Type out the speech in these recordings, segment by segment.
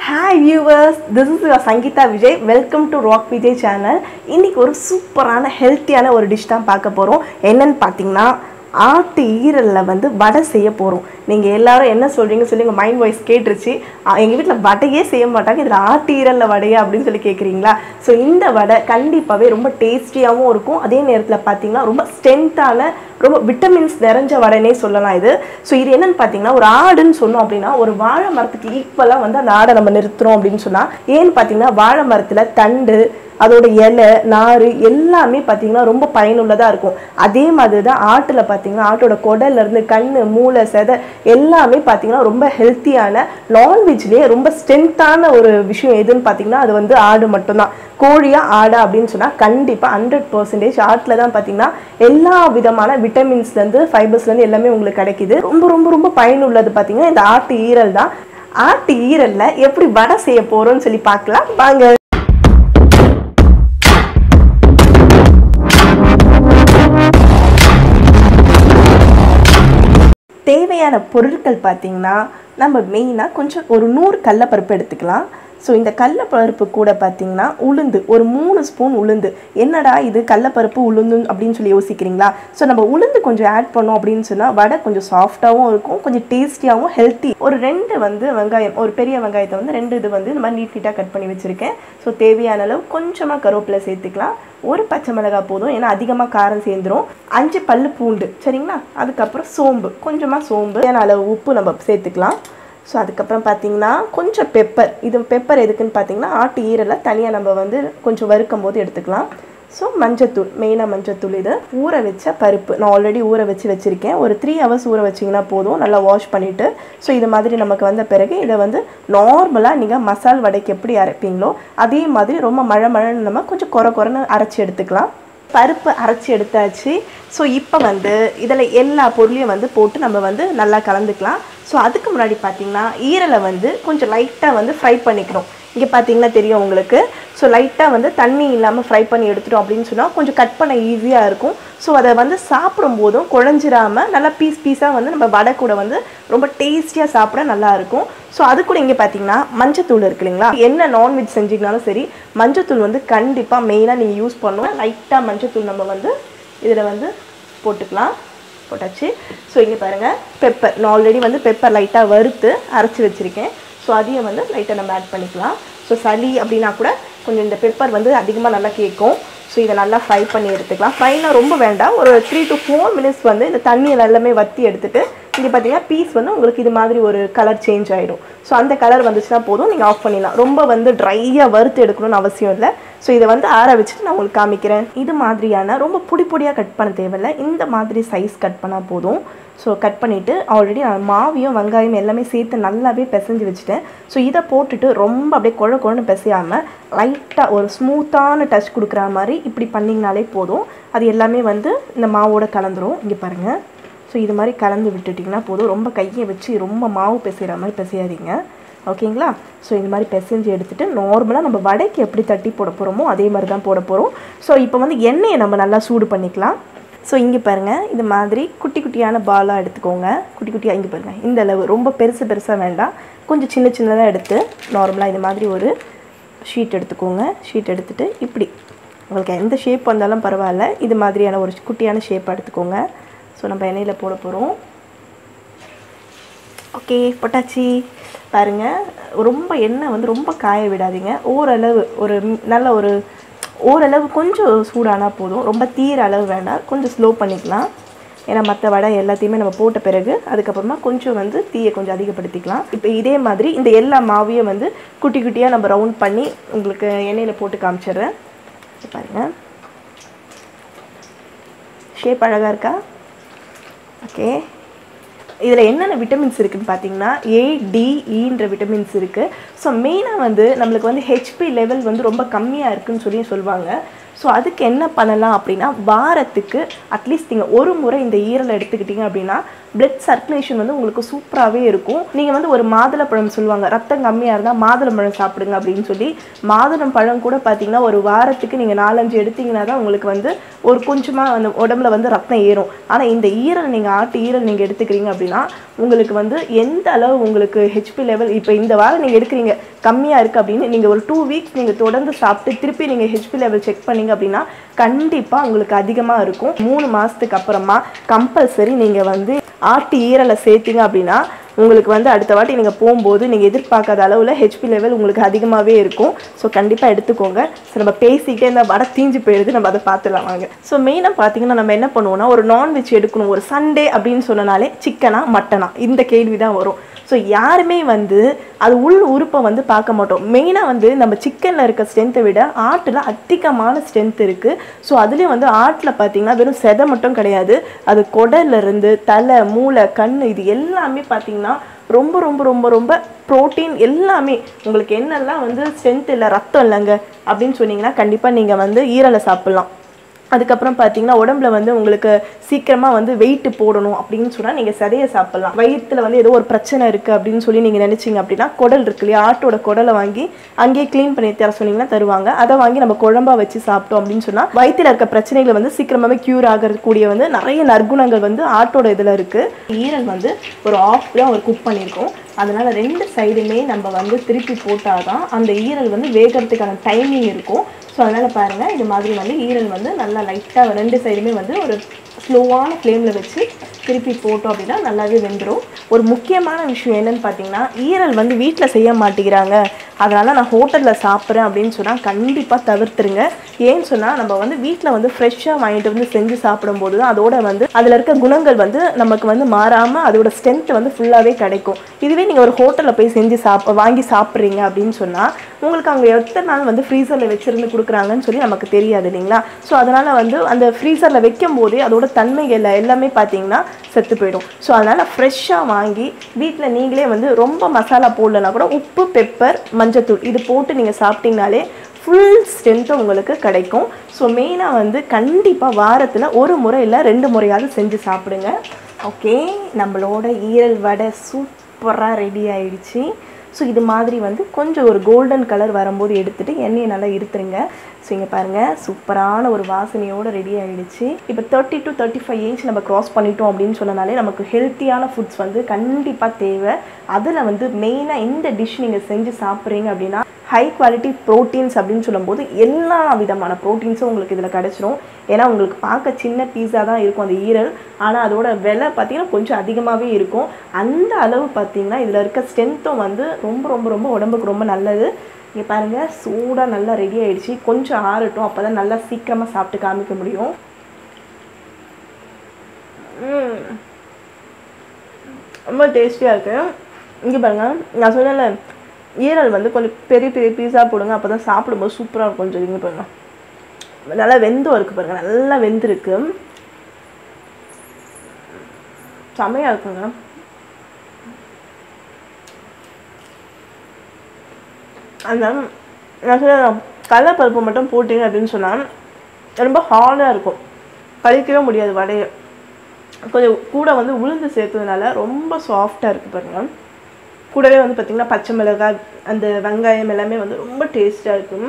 Hi viewers, this is your Sangeetha Vijay. Welcome to Rock Vijay channel. இன்னைக்கு ஒரு சூப்பரான ஹெல்த்தியான ஒரு டிஷ் தான் பார்க்க போறோம். என்னன்னு பாத்தீங்கன்னா ஆட்டு ஈரல்ல வந்து வடை செய்ய போறோம். நீங்க எல்லாரும் என்ன சொல்றீங்க சொல்லுங்க மைண்ட் வாய்ஸ் கேட்றுச்சு. எங்க வீட்ல வடையே செய்ய மாட்டாங்க. இதுல ஆட்டு ஈரல்ல வடையா அப்படினு சொல்லி கேக்குறீங்களா? சோ இந்த வடை கண்டிப்பாவே ரொம்ப டேஸ்டியாவும் இருக்கும். அதே நேரத்துல பாத்தீங்கன்னா ரொம்ப ஸ்ட்ரெngthான ரொம்ப விட்டமின்ஸ் நிறைஞ்ச வடைனே சொல்லலாம் இது. சோ இது என்னன்னு பாத்தீங்கன்னா ஒரு ஆடுன்னு சொன்னோம் அப்படினா ஒரு வாழை மரத்துக்கு ஈக்குவலா வந்து அந்த ஆடை நம்ம நிறுத்துறோம் அப்படினு சொன்னா ஏன் பாத்தீங்கன்னா வாழை மரத்துல தண்டு அதோட இலை நாறு எல்லாமே பாத்தீங்கன்னா ரொம்ப பயனுள்ளதா இருக்கும். அதே மாதிரி தான் ஆட்டுல பாத்தீங்கன்னா ஆட்டோட குடல்ல இருந்து கண்ணு மூளை செதை எல்லாமே பாத்தீங்கன்னா ரொம்ப ஹெல்த்தியான நான்வெஜ்லயே ரொம்ப ஸ்ட்ரெngthான ஒரு விஷயம் எதுன்னு பாத்தீங்கன்னா அது வந்து ஆடு மட்டும்தான். கோழியா ஆடா அப்படின்னு சொன்னா கண்டிப்பா 100% ஆட்டுல தான் பாத்தீங்கன்னா எல்லா விதமான விட்டமின்ஸ்ல இருந்து ஃபைபர்ஸ்ல இருந்து எல்லாமே உங்களுக்கு கிடைக்குது. ரொம்ப ரொம்ப ரொம்ப பயனுள்ளது பாத்தீங்கன்னா இந்த ஆட்டு ஈரல் தான். ஆட்டு ஈரல்ல எப்படி வடை செய்ய போறோம்னு சொல்லி பார்க்கலாம் வாங்க. தேவையான பொருட்கள் பார்த்தீங்கன்னா நம்ம மெயினாக கொஞ்சம் ஒரு 100 கடலைப்பருப்பு எடுத்துக்கலாம். ஸோ இந்த கடலைப்பருப்பு கூட பார்த்தீங்கன்னா உளுந்து ஒரு 3 ஸ்பூன் உளுந்து. என்னடா இது கடலைப்பருப்பு உளுந்து அப்படின்னு சொல்லி யோசிக்கிறீங்களா? ஸோ நம்ம உளுந்து கொஞ்சம் ஆட் பண்ணோம் அப்படின்னு சொன்னால் வடை கொஞ்சம் சாஃப்டாகவும் இருக்கும், கொஞ்சம் டேஸ்டியாகவும் ஹெல்த்தி. ஒரு 2 வந்து வெங்காயம், ஒரு பெரிய வெங்காயத்தை வந்து 2 இது வந்து இந்த மாதிரி நீட்டாக கட் பண்ணி வச்சுருக்கேன். ஸோ தேவையான அளவு கொஞ்சமாக கருவேப்பிலை சேர்த்துக்கலாம். ஒரு பச்சை மிளகாய் போதும், ஏன்னா அதிகமாக காரம் சேர்ந்துடும். 5 பல்லு பூண்டு சரிங்களா. அதுக்கப்புறம் சோம்பு, கொஞ்சமாக சோம்பு, தேவையான அளவு உப்பு நம்ம சேர்த்துக்கலாம். ஸோ அதுக்கப்புறம் பார்த்தீங்கன்னா கொஞ்சம் பெப்பர். இது பெப்பர் எதுக்குன்னு பார்த்தீங்கன்னா ஆட்டு ஈரலை தனியாக நம்ம வந்து கொஞ்சம் வறுக்கும் போது எடுத்துக்கலாம். ஸோ மஞ்சத்தூள், மெயினாக மஞ்சத்தூள். இது ஊற வச்ச பருப்பு நான் ஆல்ரெடி ஊற வச்சுருக்கேன். ஒரு 3 hours ஊற வச்சிங்கன்னா போதும், நல்லா வாஷ் பண்ணிவிட்டு. ஸோ இது மாதிரி நமக்கு வந்த பிறகு இதை வந்து நார்மலாக நீங்கள் மசால் வடைக்கு எப்படி அரைப்பீங்களோ அதே மாதிரி ரொம்ப மழைன்னு நம்ம கொஞ்சம் குறைன்னு அரைச்சி எடுத்துக்கலாம். பருப்பு அரைச்சி எடுத்தாச்சு. ஸோ இப்போ வந்து இதில் எல்லா பொருளையும் வந்து போட்டு நம்ம வந்து நல்லா கலந்துக்கலாம். ஸோ அதுக்கு முன்னாடி பார்த்தீங்கன்னா ஈரலை வந்து கொஞ்சம் லைட்டாக வந்து ஃப்ரை பண்ணிக்கணும். இங்கே பார்த்தீங்கன்னா தெரியும் உங்களுக்கு. ஸோ லைட்டாக வந்து தண்ணி இல்லாமல் ஃப்ரை பண்ணி எடுத்துட்டோம் அப்படின்னு சொன்னால் கொஞ்சம் கட் பண்ண ஈஸியாக இருக்கும். ஸோ அதை வந்து சாப்பிடும் போதும் குழஞ்சிராமல் நல்லா பீஸாக வந்து நம்ம வடை கூட வந்து ரொம்ப டேஸ்டியாக சாப்பிட நல்லாயிருக்கும். ஸோ அது கூட இங்கே பார்த்தீங்கன்னா மஞ்சத்தூள் இருக்கு இல்லைங்களா. என்ன நான்வெஜ் செஞ்சிங்கனாலும் சரி மஞ்சத்தூள் வந்து கண்டிப்பாக மெயினாக நீங்கள் யூஸ் பண்ணணும். லைட்டாக மஞ்சத்தூள் நம்ம வந்து இதில் வந்து போட்டுக்கலாம். போட்டாச்சு. ஸோ இங்கே பாருங்கள் பெப்பர், நான் ஆல்ரெடி வந்து பெப்பர் லைட்டாக வறுத்து அரைச்சி வச்சுருக்கேன். ஸோ அதையும் வந்து லைட்டாக நம்ம ஆட் பண்ணிக்கலாம். ஸோ சளி அப்படின்னா கூட கொஞ்சம் இந்த பெப்பர் வந்து அதிகமாக நல்லா கேட்கும். ஸோ இதை நல்லா ஃப்ரை பண்ணி எடுத்துக்கலாம். ஃப்ரைனா ரொம்ப வேண்டாம், ஒரு 3 to 4 minutes வந்து இந்த தண்ணியை எல்லாமே வற்றி எடுத்துகிட்டு இங்கே பார்த்தீங்கன்னா பீஸ் வந்து உங்களுக்கு இது மாதிரி ஒரு கலர் சேஞ்ச் ஆகிடும். ஸோ அந்த கலர் வந்துச்சுன்னா போதும், நீங்கள் ஆஃப் பண்ணிடலாம். ரொம்ப வந்து ட்ரையாக வறுத்து எடுக்கணும்னு அவசியம் இல்லை. ஸோ இதை வந்து ஆற வச்சுட்டு நான் உங்களுக்கு காமிக்கிறேன். இது மாதிரியான ரொம்ப பொடியாக கட் பண்ண தேவையில்லை, இந்த மாதிரி சைஸ் கட் பண்ணால் போதும். ஸோ கட் பண்ணிவிட்டு ஆல்ரெடி நான் மாவையும் வெங்காயம் எல்லாமே சேர்த்து நல்லாவே பிசைஞ்சு வச்சுட்டேன். ஸோ இதை போட்டுட்டு ரொம்ப அப்படியே குழன்னு பிசையாமல் லைட்டாக ஒரு ஸ்மூத்தான டச் கொடுக்குற மாதிரி இப்படி பண்ணிங்கனாலே போதும். அது எல்லாமே வந்து இந்த மாவோட கலந்துரும். இங்கே பாருங்கள். ஸோ இது மாதிரி கலந்து விட்டுட்டிங்கன்னா போதும். ரொம்ப கையை வச்சு ரொம்ப மாவு பிசைகிற மாதிரி பிசையாதீங்க, ஓகேங்களா. ஸோ இது மாதிரி பிசைஞ்சு எடுத்துகிட்டு நார்மலாக நம்ம வடைக்கு எப்படி தட்டி போட போகிறோமோ அதே மாதிரி தான் போட போகிறோம். ஸோ இப்போ வந்து எண்ணெயை நம்ம நல்லா சூடு பண்ணிக்கலாம். ஸோ இங்கே பாருங்கள், இது மாதிரி குட்டியான பாலாக எடுத்துக்கோங்க. குட்டியாக இங்கே பாருங்கள், இந்த அளவு ரொம்ப பெருசாக வேண்டாம், கொஞ்சம் சின்னதாக எடுத்து நார்மலாக இது மாதிரி ஒரு ஷீட் எடுத்துக்கோங்க. ஷீட் எடுத்துகிட்டு இப்படி உங்களுக்கு எந்த ஷேப் வந்தாலும் பரவாயில்ல, இது மாதிரியான ஒரு குட்டியான ஷேப் எடுத்துக்கோங்க. ஸோ நம்ம எண்ணெயில் போட போகிறோம். ஓகே, போட்டாச்சு. பாருங்கள், ரொம்ப எண்ணெய் வந்து ரொம்ப காய விடாதீங்க. ஓரளவு ஒரு நல்ல ஓரளவு கொஞ்சம் சூடானால் போதும், ரொம்ப தீர அளவு வேண்டாம், கொஞ்சம் ஸ்லோ பண்ணிக்கலாம். ஏன்னா மற்ற வடை எல்லாத்தையுமே நம்ம போட்ட பிறகு அதுக்கப்புறமா கொஞ்சம் வந்து தீயை கொஞ்சம் அதிகப்படுத்திக்கலாம். இப்போ இதே மாதிரி இந்த எல்லா மாவையும் வந்து குட்டியாக நம்ம ரவுண்ட் பண்ணி உங்களுக்கு எண்ணெயில் போட்டு காமிச்சிடுறேன். பாருங்கள், ஷேப் அழகாக இருக்கா? ஓகே, இதில் என்னென்ன விட்டமின்ஸ் இருக்குதுன்னு பார்த்தீங்கன்னா ADEன்ற விட்டமின்ஸ் இருக்குது. ஸோ மெயினாக வந்து நம்மளுக்கு வந்து HP லெவல் வந்து ரொம்ப கம்மியாக இருக்குதுன்னு சொல்லி சொல்லுவாங்க. ஸோ அதுக்கு என்ன பண்ணலாம் அப்படின்னா வாரத்துக்கு அட்லீஸ்ட் நீங்கள் ஒரு முறை இந்த ஈரலை எடுத்துக்கிட்டிங்க அப்படின்னா பிளட் சர்க்குலேஷன் வந்து உங்களுக்கு சூப்பராகவே இருக்கும். நீங்கள் வந்து ஒரு மாதுளப்பழம் சொல்லுவாங்க, ரத்தம் கம்மியாக இருந்தால் மாதுளம்பழம் சாப்பிடுங்க அப்படின்னு சொல்லி. மாதுளம் பழம் கூட பார்த்தீங்கன்னா ஒரு வாரத்துக்கு நீங்கள் 4-5 எடுத்தீங்கன்னா தான் உங்களுக்கு வந்து ஒரு கொஞ்சமாக அந்த உடம்புல வந்து ரத்தம் ஏறும். ஆனால் இந்த ஈரல் நீங்கள் ஆட்டு ஈரல் நீங்கள் எடுத்துக்கிறீங்க அப்படின்னா உங்களுக்கு வந்து எந்த அளவு உங்களுக்கு ஹெச்பி லெவல் இப்போ இந்த வாரம் நீங்கள் எடுக்கிறீங்க கம்மியாக இருக்குது அப்படின்னு நீங்கள் ஒரு 2 வீக்ஸ் நீங்கள் தொடர்ந்து சாப்பிட்டு திருப்பி நீங்கள் ஹெச்பி லெவல் செக் பண்ணீங்க அப்படின்னா கண்டிப்பாக உங்களுக்கு அதிகமாக இருக்கும். 3 மாதத்துக்கு அப்புறமா கம்பல்சரி நீங்கள் வந்து ஆட்டு ஈரலை சேர்த்திங்க அப்படின்னா உங்களுக்கு வந்து அடுத்த வாட்டி நீங்கள் போகும்போது நீங்கள் எதிர்பார்க்காத அளவில் ஹெச்பி லெவல் உங்களுக்கு அதிகமாகவே இருக்கும். ஸோ கண்டிப்பாக எடுத்துக்கோங்க. ஸோ நம்ம பேசிக்கிட்டே இந்த வடை தீஞ்சு போயிடுது, நம்ம அதை பார்த்துலாம் வாங்க. ஸோ மெயினாக பார்த்தீங்கன்னா நம்ம என்ன பண்ணுவோம்னா ஒரு நான்வெஜ் எடுக்கணும், ஒரு சண்டே அப்படின்னு சொன்னனாலே சிக்கனா மட்டனா இந்த கேள்வி தான் வரும். ஸோ யாருமே வந்து அது உள் உறுப்பை வந்து பார்க்க மாட்டோம். மெயினாக வந்து நம்ம சிக்கனில் இருக்க ஸ்ட்ரென்த்தை விட ஆட்டில் அதிகமான ஸ்ட்ரென்த் இருக்குது. ஸோ அதுலேயும் வந்து ஆட்டில் பார்த்தீங்கன்னா வெறும் செதை மட்டும் கிடையாது, அது குடல்லேருந்து தலை மூளை கண் இது எல்லாமே பார்த்தீங்கன்னா ரொம்ப ரொம்ப ரொம்ப ரொம்ப ப்ரோட்டீன் எல்லாமே. உங்களுக்கு என்னெல்லாம் வந்து ஸ்ட்ரென்த் இல்லை ரத்தம் இல்லைங்க அப்படின்னு சொன்னீங்கன்னா கண்டிப்பாக நீங்கள் வந்து ஈரலை சாப்பிட்லாம். அதுக்கப்புறம் பார்த்தீங்கன்னா உடம்புல வந்து உங்களுக்கு சீக்கிரமாக வந்து வெயிட் போடணும் அப்படின்னு சொன்னால் நீங்கள் சதையை சாப்பிட்லாம். வயிற்றில் வந்து ஏதோ ஒரு பிரச்சனை இருக்குது அப்படின்னு சொல்லி நீங்கள் நினச்சிங்க அப்படின்னா குடல் இருக்கு இல்லையா, ஆட்டோட குடலை வாங்கி அங்கேயே க்ளீன் பண்ணி தர சொன்னீங்கன்னா தருவாங்க. அதை வாங்கி நம்ம குழம்பா வச்சு சாப்பிட்டோம் அப்படின்னு சொன்னால் வயிற்றில் இருக்க பிரச்சனைகளை வந்து சீக்கிரமாகவே க்யூர் ஆகக்கூடிய வந்து நிறைய நற்குணங்கள் வந்து ஆட்டோட இதில் இருக்குது. ஈரல் வந்து ஒரு ஆஃப்ல ஒரு குக் பண்ணியிருக்கோம். அதனால் 2 சைடுமே நம்ம வந்து திருப்பி போட்டால் தான் அந்த ஈரல் வந்து வேகிறதுக்கான டைமிங் இருக்கும். ஸோ அதனால் பாருங்கள், இது மாதிரி வந்து ஈரல் வந்து நல்லா லைட்டாக 2 சைடுமே வந்து ஒரு ஸ்லோவான ஃப்ளேமில் வச்சு திருப்பி போட்டோம் அப்படின்னா நல்லாவே வெந்துடும். ஒரு முக்கியமான விஷயம் என்னென்னு பார்த்தீங்கன்னா ஈரல் வந்து வீட்டில் செய்ய மாட்டேங்கிறாங்க, அதனால் நான் ஹோட்டலில் சாப்பிட்றேன் அப்படின்னு சொன்னால் கண்டிப்பாக தவிர்த்துருங்க. ஏன்னு சொன்னால் நம்ம வந்து வீட்டில் வந்து ஃப்ரெஷ்ஷாக வாங்கிட்டு வந்து செஞ்சு சாப்பிடும்போது தான் அதோட வந்து அதில் இருக்க குணங்கள் வந்து நமக்கு வந்து மாறாமல் அதோட ஸ்ட்ரென்த் வந்து ஃபுல்லாகவே கிடைக்கும். இதுவே நீங்கள் ஒரு ஹோட்டலில் போய் செஞ்சு வாங்கி சாப்பிட்றீங்க அப்படின்னு சொன்னால் உங்களுக்கு அவங்க எத்தனை நாள் வந்து ஃப்ரீசரில் வச்சுருந்து கொடுக்குறாங்கன்னு சொல்லி நமக்கு தெரியாது இல்லைங்களா. ஸோ அதனால் வந்து அந்த ஃப்ரீசரில் வைக்கும் போதே அதோட தன்மைகள் எல்லாமே பார்த்தீங்கன்னா செத்து போயிடும். ஸோ அதனால் ஃப்ரெஷ்ஷாக வாங்கி வீட்டில் நீங்களே வந்து ரொம்ப மசாலா போடலன்னா கூட உப்பு பெப்பர் மஞ்சத்தூள் இது போட்டு நீங்கள் சாப்பிட்டீங்கனாலே ஃபுல் ஸ்ட்ரென்த்தும் உங்களுக்கு கிடைக்கும். ஸோ மெயினாக வந்து கண்டிப்பாக வாரத்தில் 1 முறை இல்லை 2 முறையாவது செஞ்சு சாப்பிடுங்க. ஓகே, நம்மளோட ஈரல் வடை சூப்பராக ரெடி ஆயிடுச்சு. ஸோ இது மாதிரி வந்து கொஞ்சம் ஒரு கோல்டன் கலர் வரும்போது எடுத்துகிட்டு எண்ணெயை நல்லா இருத்துருங்க. ஸோ இங்கே பாருங்கள், சூப்பரான ஒரு வாசனையோடு ரெடி ஆகிடுச்சு. இப்போ 30 to 35 ஏஜ் நம்ம க்ராஸ் பண்ணிட்டோம் அப்படின்னு சொன்னனாலே நமக்கு ஹெல்த்தியான ஃபுட்ஸ் வந்து கண்டிப்பாக தேவை. அதில் வந்து மெயினாக இந்த டிஷ் நீங்கள் செஞ்சு சாப்பிட்றீங்க அப்படின்னா ஹை குவாலிட்டி ப்ரோட்டீன்ஸ் அப்படின்னு சொல்லும்போது எல்லா விதமான ப்ரோட்டீன்ஸும் உங்களுக்கு இதில் கிடச்சிரும். ஏன்னா உங்களுக்கு பார்க்க சின்ன பீஸாக தான் இருக்கும் அந்த ஈரல், ஆனால் அதோட விலை பார்த்திங்கன்னா கொஞ்சம் அதிகமாகவே இருக்கும். அந்த அளவு பார்த்திங்கன்னா இதில் இருக்க ஸ்ட்ரென்த்தும் வந்து ரொம்ப ரொம்ப ரொம்ப உடம்புக்கு ரொம்ப நல்லது. இங்கே பாருங்கள், சூடாக நல்லா ரெடி ஆகிடுச்சு. கொஞ்சம் ஆறட்டும், அப்போ தான் நல்லா சீக்கிரமாக சாப்பிட்டு காமிக்க முடியும். ரொம்ப டேஸ்டியாக இருக்குது. இங்கே பாருங்கள், நான் சொன்னேன்ல ஈரல் வந்து கொஞ்சம் பெரிய பெரிய பீஸாக போடுங்க, அப்போ தான் சாப்பிடும்போது சூப்பராக இருக்கும். கொஞ்சம் இங்கே பாருங்கள், நல்லா வெந்தும் இருக்குது பாருங்கள், நல்லா வெந்திருக்கு, செமையாக இருக்குங்க. அந்த நான் சொல்ல கடலைப்பருப்பு மட்டும் போட்டிங்க அப்படின்னு சொன்னால் ரொம்ப ஹார்டாக இருக்கும், கழிக்கவே முடியாது வடையை. கொஞ்சம் கூட வந்து உளுந்து சேர்த்ததுனால ரொம்ப சாஃப்டாக இருக்குது பாருங்கள். கூடவே வந்து பார்த்திங்கன்னா பச்சை மிளகாய் அந்த வெங்காயம் எல்லாமே வந்து ரொம்ப டேஸ்ட்டாக இருக்கும்.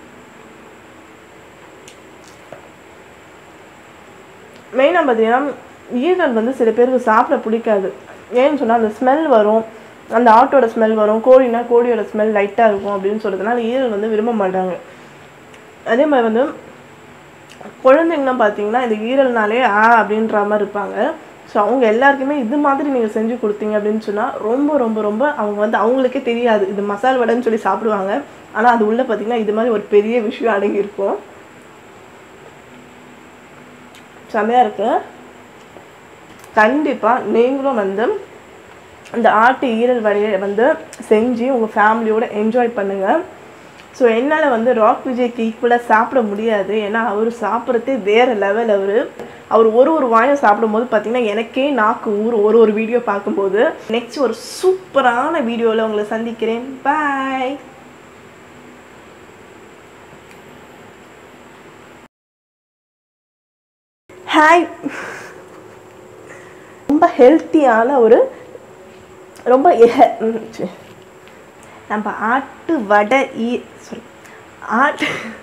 மெயினாக பார்த்தீங்கன்னா ஈரல் வந்து சில பேருக்கு சாப்பிட பிடிக்காது. ஏன்னு சொன்னால் அந்த ஸ்மெல் வரும், அந்த ஆட்டோட ஸ்மெல் வரும், கோழினா கோழியோட ஸ்மெல் லைட்டாக இருக்கும் அப்படின்னு சொல்கிறதுனால ஈரல் வந்து விரும்ப மாட்டாங்க. அதே மாதிரி வந்து குழந்தைங்கன்னா பார்த்தீங்கன்னா இந்த ஈரல்னாலே அப்படின்ற மாதிரி இருப்பாங்க. ஸோ அவங்க எல்லாருக்குமே இது மாதிரி நீங்கள் செஞ்சு கொடுத்தீங்க அப்படின்னு சொன்னால் ரொம்ப ரொம்ப ரொம்ப அவங்க வந்து அவங்களுக்கே தெரியாது இது மசால் வடைன்னு சொல்லி சாப்பிடுவாங்க. ஆனால் அது உள்ளே பார்த்தீங்கன்னா இது மாதிரி ஒரு பெரிய விஷயம் அடங்கியிருக்கும். செமையாக இருக்கு. கண்டிப்பாக நீங்களும் வந்து அந்த ஆட்டு ஈரல் வடையை வந்து செஞ்சு உங்கள் ஃபேமிலியோடு என்ஜாய் பண்ணுங்கள். ஸோ என்னால் வந்து ராக் விஜய்க்கு ஈக்குவலாக சாப்பிட முடியாது, ஏன்னா அவர் சாப்பிட்றதே வேறு லெவல். அவர் ஒரு வாயம் சாப்பிடும்போது பார்த்தீங்கன்னா எனக்கே நாக்கு ஒரு வீடியோ பார்க்கும்போது. நெக்ஸ்ட் ஒரு சூப்பரான வீடியோவில் உங்களை சந்திக்கிறேன். பாய். ஹாய். ரொம்ப ரொம்ப ஹெல்த்தியான ஒரு ரொம்ப நம்ம ஆட்டு வடை